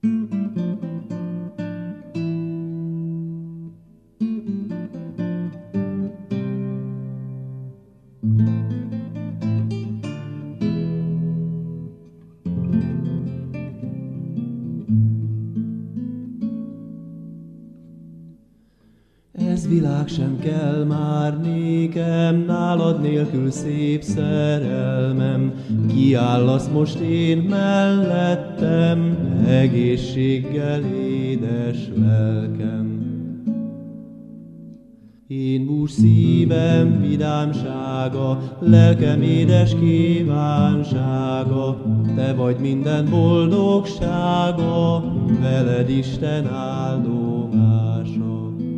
Ez világ sem kell már nékem, nálad nélkül szép szerelmem. Kiállasz most én mellettem, egészséggel édes lelkem. Én bús szívem vidámsága, lelkem édes kívánsága, te vagy minden boldogsága, veled Isten áldomása.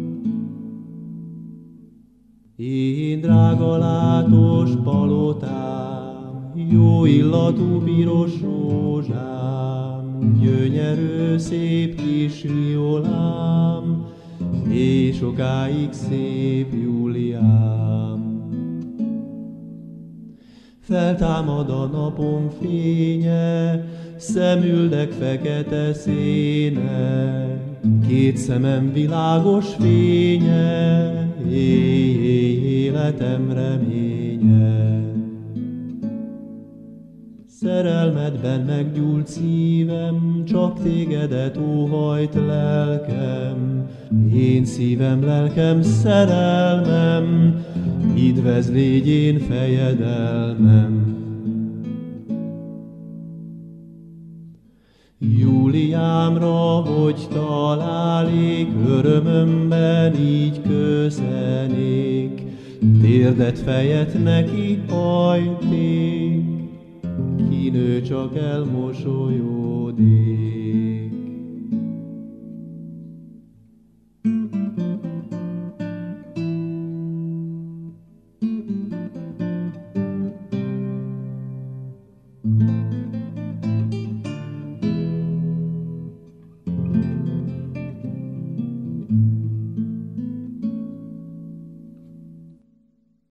Én drága látos palotám, jó illatú piros rózsám, gyönyörű szép kis violám, és sokáig szép Júliám. Feltámad a napom fénye, szemüldek fekete széne, két szemem világos fénye, életem reménye. Szerelmedben meggyúlt szívem, csak tégedet óhajt lelkem. Én szívem, lelkem, szerelmem, idvez légy én fejedelmem. Júliámra, hogy találék, örömömben így köszönék, térdet fejet neki hajték, ki nő csak elmosolyódik.